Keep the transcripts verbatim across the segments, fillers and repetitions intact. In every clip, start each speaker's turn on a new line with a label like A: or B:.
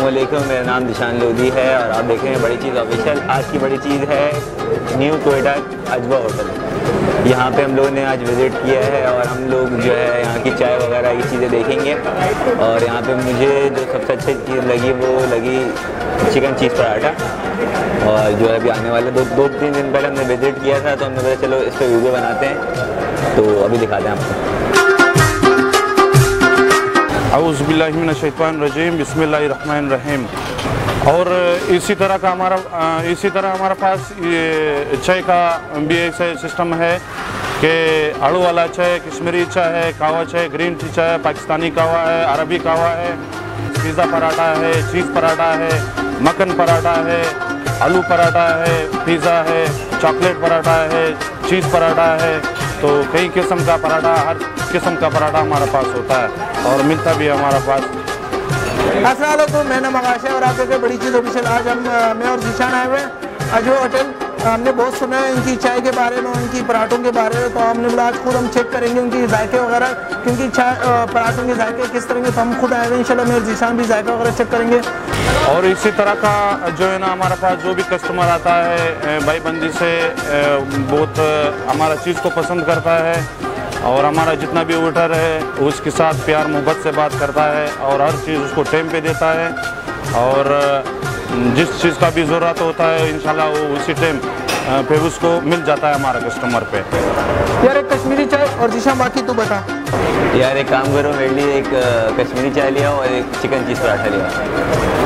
A: अस्सलामुअलैकुम, मेरा नाम दिशान लोधी है और आप देख रहे हैं बड़ी चीज़ ऑफिशियल। आज की बड़ी चीज़ है न्यू टोयोटा अजवा होटल। यहाँ पे हम लोगों ने आज विज़िट किया है और हम लोग जो है यहाँ की चाय वगैरह की चीज़ें देखेंगे। और यहाँ पे मुझे जो सबसे अच्छी चीज़ लगी वो लगी चिकन चीज़ पराठा। और जो है अभी आने वाले दो दो तीन दिन पहले हमने विज़िट किया था, तो हमने बोला चलो इस पर वीडियो बनाते हैं, तो अभी दिखाते हैं आपको।
B: औज़ु बिल्लाहि मिनश शैतानिर रजीम, बिस्मिल्लाहिर्रहमानिर्रहीम। और इसी तरह का हमारा इसी तरह हमारे पास ये चाय का भी एक सिस्टम है कि आड़ू वाला चाय, कश्मीरी चाय है, कावा चाय, ग्रीन टी चाय, पाकिस्तानी कावा है, अरबी कावा है, पिज़्ज़ा पराठा है, चीज़ पराठा है, मक्खन पराठा है, आलू पराठा है, पिज़्ज़ा है, चॉकलेट पराठा है, चीज़ पराठा है। तो कई किस्म का पराठा, हर किस्म का पराठा हमारे पास होता है और मिलता भी है हमारे पास।
C: अस्सलाम वालेकुम, मैं नाम आकाश है और आप देखें बड़ी चीज़ ऑफिशियल। आज हम मैं और जीशान आए हुए हैं अजवा होटल। हमने बहुत सुना है इनकी चाय के बारे में, इनकी पराठों के बारे में, तो हमने बोला आज खुद हम चेक करेंगे उनकी जायके वगैरह, क्योंकि चाय पराठों के जायके किस तरह के, तो हम खुद आए हुए इंशाल्लाह मैं और जीशान भी जायका वगैरह चेक करेंगे।
B: और इसी तरह का जो है ना हमारे पास जो भी कस्टमर आता है भाईबंदी से बहुत हमारा चीज़ को पसंद करता है और हमारा जितना भी वेटर है उसके साथ प्यार मोहब्बत से बात करता है और हर चीज़ उसको टाइम पे देता है। और जिस चीज़ का भी ज़रूरत होता है इंशाल्लाह वो उसी टाइम पे उसको मिल जाता है हमारा कस्टमर पे।
C: यार एक कश्मीरी चाय और जीशान बाकी तू बता।
A: यार एक काम करो, मेरे लिए एक कश्मीरी चाय लिया और एक चिकन चीज़ पराठा लिया।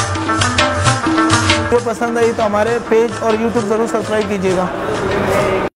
C: पसंद आई तो हमारे पेज और यूट्यूब ज़रूर सब्सक्राइब कीजिएगा।